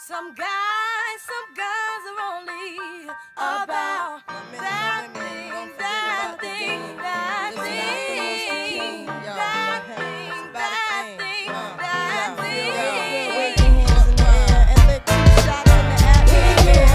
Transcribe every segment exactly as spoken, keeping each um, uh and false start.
Some guys, some girls are only about that thing, that thing, that thing, that thing, that thing, that thing. Wave your hands in the air and let two shots in the atmosphere.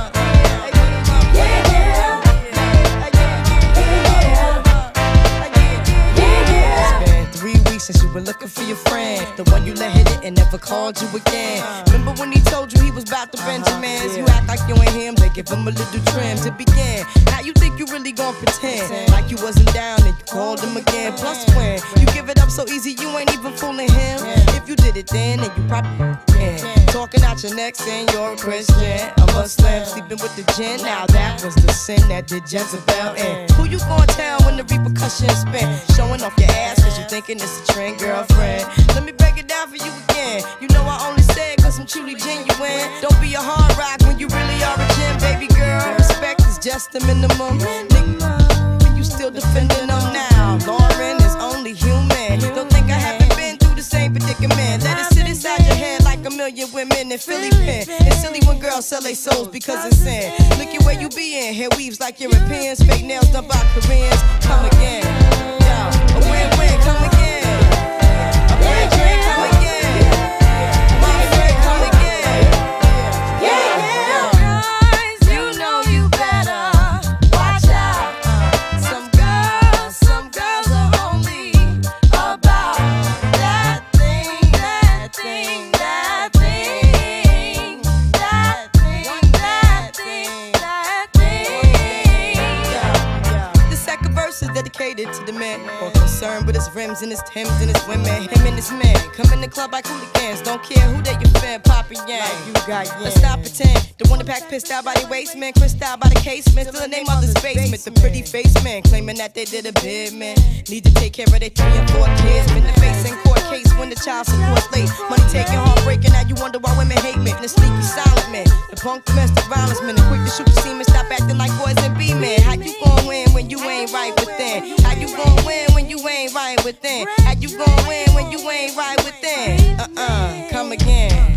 It's been three weeks since you were looking for your friend, the one you let hit it and never called you again. Remember when he told you he was about to Benjamins? You act like you ain't him, they give him a little trim to begin. How you think you really gon' pretend like you wasn't down and you called him again? Plus when you give it up so easy, you ain't even fooling him. If you did it then, then you probably can. Talking out your neck saying you're a Christian, a Muslim, sleeping with the gin. Now that was the sin that did Jezebel in. Who you gon' tell when the repercussions spin? Showing off your ass cause you thinking it's a trend, girlfriend. Let me break it down for you again. You know I only say it cause I'm truly genuine. Don't be a hard rock when you really are a gem, baby girl. Respect is just the minimum. Nigga, you still defending them now. Lauren is only human. Don't think I haven't been through the same predicament. Let it sit inside your head like a million women in Philly pen. It's silly when girls sell their souls because it's sin. Look at where you be in. Hair weaves like Europeans. Fake nails done by Koreans. Come again. Yo, a win-win, come again. A win-win, come again. My friend, come again. Yeah, yeah. Guys, you know you better watch out. Some girls, some girls are only about that thing, that thing, that thing, that thing, that thing, that thing. The second verse is dedicated to the man more concerned with his rims and his Timbs and his women. Him and his men come in the club like hooligans. Don't care who they your fan, Papa Yang. Like you got yeah. Let's not pretend. The one that pack pissed out by the waistman, crissed out by the casement. Still the name of this basement. The pretty face man claiming that they did a bid, man. Need to take care of their three and four kids. Been the face in court case when the child support's late. Money taking, heartbreaking. Now you wonder why women hate men. The sneaky silent man, the punk domestic violence man, the quick to shoot the semen. Stop acting like boys and be men. How you gon' win when you ain't right within? How you gon' win when you ain't right within? How you gon' win when you ain't right within? Uh-uh, come again.